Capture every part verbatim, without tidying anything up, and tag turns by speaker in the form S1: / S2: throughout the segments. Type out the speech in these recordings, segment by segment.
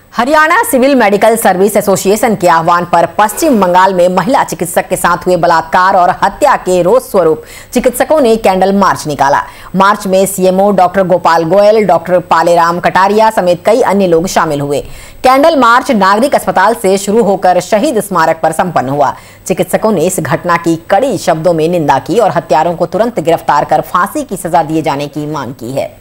S1: Haryana civil medical service association के आह्वान पर पश्चिम बंगाल में महिला चिकित्सक के साथ हुए बलात्कार और हत्या के रोष स्वरूप चिकित्सकों ने कैंडल मार्च निकाला। मार्च में CMO doctor Gopal Goyal, doctor Paleram Kataria समेत कई अन्य लोग शामिल हुए। कैंडल मार्च नागरिक अस्पताल से शुरू होकर शहीद स्मारक पर संपन्न हुआ। चिकित्सकों ने इस घटना की कड़ी शब्दों में निंदा की और हत्यारों को तुरंत गिरफ्तार कर फांसी की सजा दिए जाने की मांग की है।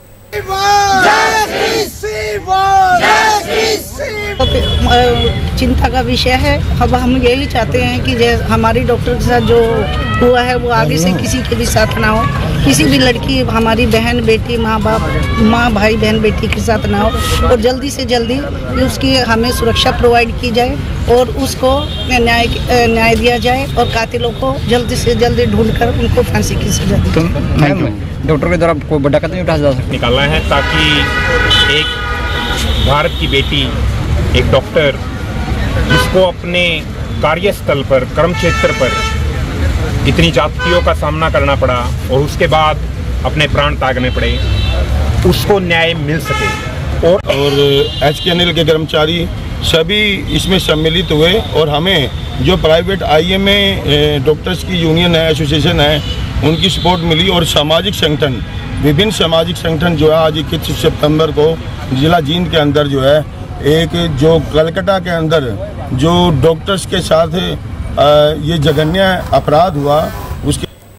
S2: चिंता का विषय है। अब हम यही चाहते हैं कि हमारी डॉक्टर के साथ जो हुआ है वो आगे से किसी के भी साथ ना हो, किसी भी लड़की, हमारी बहन बेटी, माँ बाप, माँ भाई बहन बेटी के साथ ना हो और जल्दी से जल्दी उसकी हमें सुरक्षा प्रोवाइड की जाए और उसको न्याय न्याय दिया जाए और कातिलों को जल्दी से जल्दी ढूंढकर उनको फांसी की सजा दी जाए।
S3: डॉक्टर के द्वारा कोई बड़ा कदम उठाया जा सकता
S4: निकालना है ताकि एक भारत की बेटी, एक डॉक्टर जिसको अपने कार्यस्थल पर, कर्म क्षेत्र पर इतनी जातियों का सामना करना पड़ा और उसके बाद अपने प्राण त्यागने पड़े, उसको न्याय मिल सके।
S5: और और एच के अनिल के कर्मचारी सभी इसमें सम्मिलित हुए और हमें जो प्राइवेट आईएमए डॉक्टर्स की यूनियन है, एसोसिएशन है, उनकी सपोर्ट मिली और सामाजिक संगठन, विभिन्न सामाजिक संगठन जो है आज इक्कीस सितंबर को जिला जींद के अंदर जो है एक जो कलकत्ता के अंदर जो डॉक्टर्स के साथ ये जघन्य अपराध हुआ